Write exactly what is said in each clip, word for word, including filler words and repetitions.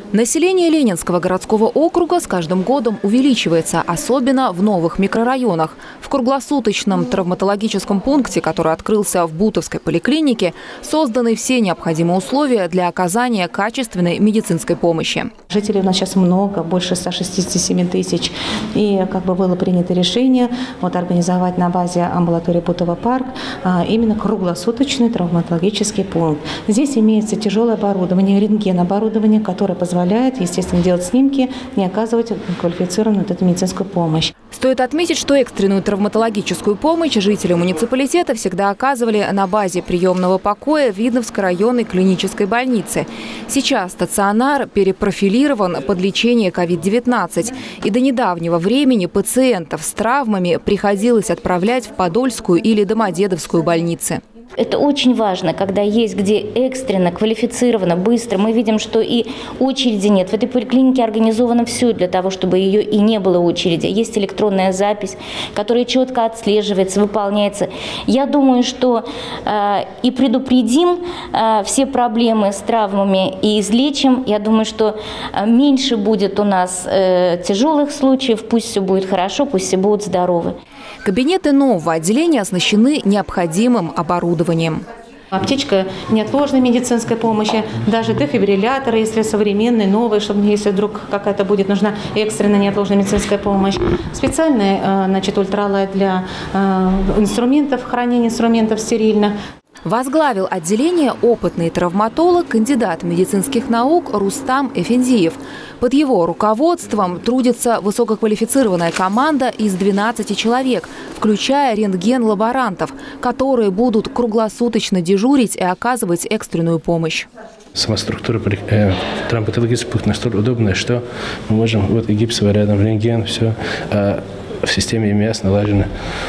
Население Ленинского городского округа с каждым годом увеличивается, особенно в новых микрорайонах. В круглосуточном травматологическом пункте, который открылся в Бутовской поликлинике, созданы все необходимые условия для оказания качественной медицинской помощи. Жителей у нас сейчас много, больше ста шестидесяти семи тысяч. И как бы было принято решение вот, организовать на базе амбулатории Бутово парк а, именно круглосуточный травматологический пункт. Здесь имеется тяжелое оборудование, рентген-оборудование, которое позволяет позволяет, естественно, делать снимки и оказывать квалифицированную вот эту медицинскую помощь. Стоит отметить, что экстренную травматологическую помощь жители муниципалитета всегда оказывали на базе приемного покоя Видновской районной клинической больницы. Сейчас стационар перепрофилирован под лечение ковид девятнадцать. И до недавнего времени пациентов с травмами приходилось отправлять в Подольскую или Домодедовскую больницы. Это очень важно, когда есть где экстренно, квалифицированно, быстро. Мы видим, что и очереди нет. В этой поликлинике организовано все для того, чтобы ее и не было очереди. Есть электронная запись, которая четко отслеживается, выполняется. Я думаю, что э, и предупредим э, все проблемы с травмами и излечим. Я думаю, что э, меньше будет у нас э, тяжелых случаев. Пусть все будет хорошо, пусть все будут здоровы. Кабинеты нового отделения оснащены необходимым оборудованием. Аптечка неотложной медицинской помощи, даже дефибрилляторы, если современные, новые, чтобы если вдруг какая-то будет нужна экстренная неотложная медицинская помощь. Специальный, значит, ультралайт для инструментов, хранения инструментов стерильно. Возглавил отделение опытный травматолог, кандидат медицинских наук Рустам Эфендиев. Под его руководством трудится высококвалифицированная команда из двенадцати человек, включая рентген-лаборантов, которые будут круглосуточно дежурить и оказывать экстренную помощь. Сама структура э, травматологического пункта настолько удобная, что мы можем, вот и гипсовый рядом, рентген, все, а в системе эм и эс налажено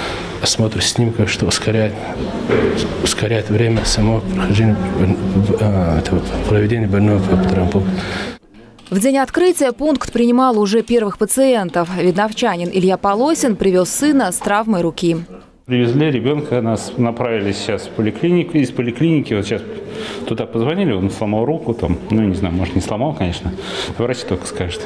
осмотр снимков, что ускоряет, ускоряет время самого прохождения, этого проведения больного по травмпункту. В день открытия пункт принимал уже первых пациентов. Видновчанин Илья Полосин привез сына с травмой руки. Привезли ребенка, нас направили сейчас в поликлинику. Из поликлиники вот сейчас туда позвонили, он сломал руку, там, ну не знаю, может не сломал, конечно, врач только скажет.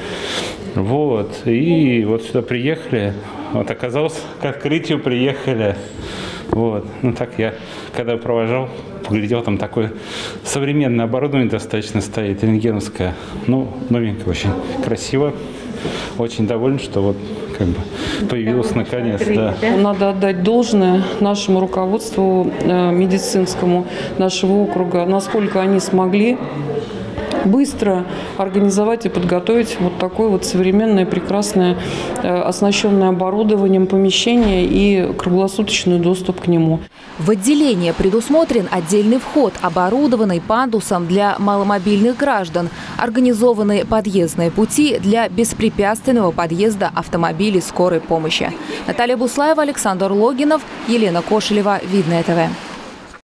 Вот, и вот сюда приехали, вот оказалось, к открытию приехали. Вот, ну так я, когда провожал, поглядел, там такое современное оборудование достаточно стоит, рентгеновское, ну, новенькое, очень красиво, очень доволен, что вот как бы появилось наконец. Да. Надо отдать должное нашему руководству э, медицинскому нашего округа, насколько они смогли быстро организовать и подготовить вот такое вот современное, прекрасное, оснащенное оборудованием помещение и круглосуточный доступ к нему. В отделение предусмотрен отдельный вход, оборудованный пандусом для маломобильных граждан, организованы подъездные пути для беспрепятственного подъезда автомобилей скорой помощи. Наталья Буслаева, Александр Логинов, Елена Кошелева, Видное ТВ.